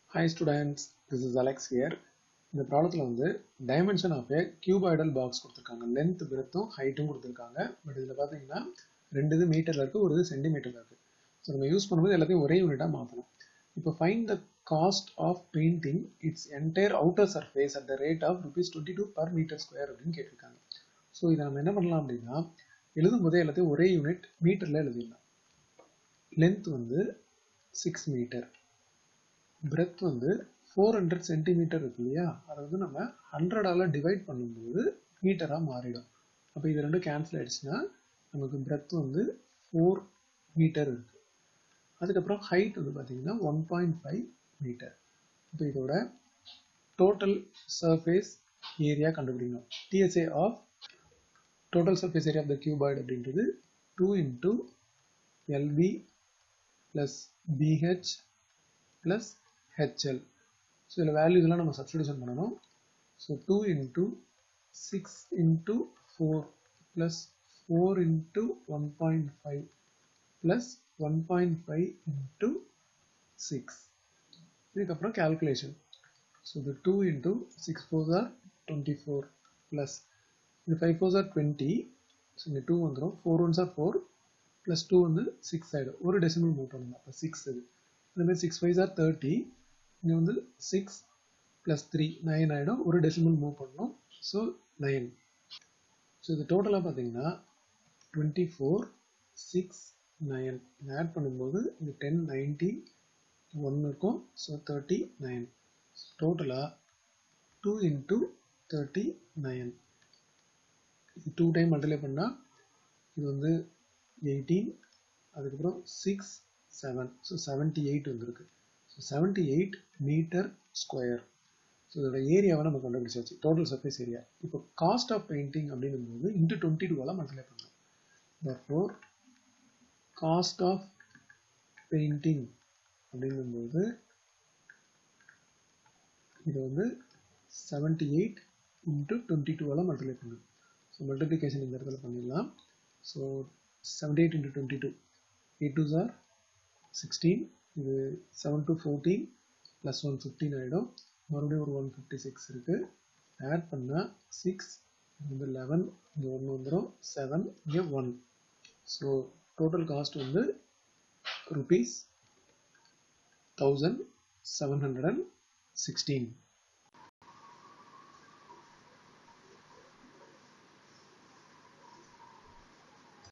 Hi students, this is Alex here. இந்த ப்ராப்ளத்தில் வந்து dimension of a cuboidal box கொடுத்துருக்காங்க. லென்த் பிரெத்தும் ஹைட்டும் கொடுத்துருக்காங்க. பட் இதில் பார்த்தீங்கன்னா ரெண்டு இது மீட்டரில் இருக்குது, ஒரு இது சென்டிமீட்டரில் இருக்குது. ஸோ நம்ம யூஸ் பண்ணும்போது எல்லாத்தையும் ஒரே யூனிட்டாக மாற்றணும். இப்போ find the cost of painting its entire outer surface at the rate of ₹22 per meter square அப்படின்னு கேட்டிருக்காங்க. ஸோ இதை நம்ம என்ன பண்ணலாம் அப்படின்னா, எழுதும் போதே எல்லாத்தையும் ஒரே யூனிட் மீட்டரில் எழுதிடலாம். லென்த் வந்து 6 மீட்டர், பிரெத் வந்து 400 சென்டிமீட்டர் இருக்கு இல்லையா, அதை வந்து நம்ம 100ஆல் டிவைட் பண்ணும்போது மீட்டராக மாறிடும். அப்போ இது ரெண்டும் கேன்சல் ஆகிடுச்சுன்னா நமக்கு பிரெத் வந்து 4 மீட்டர் இருக்குது. அதுக்கப்புறம் ஹைட் வந்து பார்த்தீங்கன்னா 1.5 மீட்டர். இப்போ இதோட டோட்டல் சர்ஃபேஸ் ஏரியா கண்டுபிடிக்கணும். TSA of total surface area of the cuboid அப்படின்றது 2 × LB + BH + HL. ஸோ இதில் வேல்யூஸ்லாம் நம்ம சப்ஸ்டிடியூஷன் பண்ணணும். ஸோ 2 × 6 × 4 + 4 × 1.5 + 1.5 × 6. இதுக்கப்புறம் calculation. ஸோ இது 2 × 6 4s are 24 ப்ளஸ் இது 5 4s are 20. ஸோ இங்கே 2 வந்துடும். 4 1s are 4 ப்ளஸ் 2 வந்து 6 ஆகிடும். ஒரு டெசிமல் மூவ் பண்ணணும். அப்போ 6 இது. அதேமாதிரி 6 5s are 30. இங்கே வந்து 6 + 3 9 ஆகிடும். ஒரு டெசிமல் மூவ் பண்ணணும். ஸோ 9. ஸோ இது டோட்டலாக பார்த்தீங்கன்னா 24 6 9 இதை ஆட் பண்ணும்போது இது 10 90 1 இருக்கும். ஸோ 39. டோட்டலாக 2 × 39. இது 2 டைம் மல்டிப்ளை பண்ணால் இது வந்து 18, அதுக்கப்புறம் 6 7. ஸோ 78 வந்துருக்கு. So 78 metre square. ஸோ இதோட ஏரியாவை நம்ம கண்டுபிடிச்சாச்சு, டோட்டல் சர்ஃபேஸ் ஏரியா. இப்போ காஸ்ட் ஆஃப் பெயிண்டிங் அப்படிங்கும்போது × 22ஆல் மல்டிப்ளை பண்ணலாம். therefore காஸ்ட் ஆஃப் பெயிண்டிங் அப்படிங்கும்போது இது வந்து 78 × 22ஆல் மல்டிப்ளை பண்ணணும். ஸோ மல்டிப்ளிகேஷன் இந்த இடத்துல பண்ணிடலாம். So 78 × 22 8 2s are 16. இது 7 2 14 + 1 15 ஆகிடும். மறுபடியும் ஒரு 156 இருக்குது. ஆட் பண்ணால் 6 வந்து 11, இங்கே 1 வந்துடும் 7, இங்கே 1. ஸோ டோட்டல் காஸ்ட் வந்து ₹1716.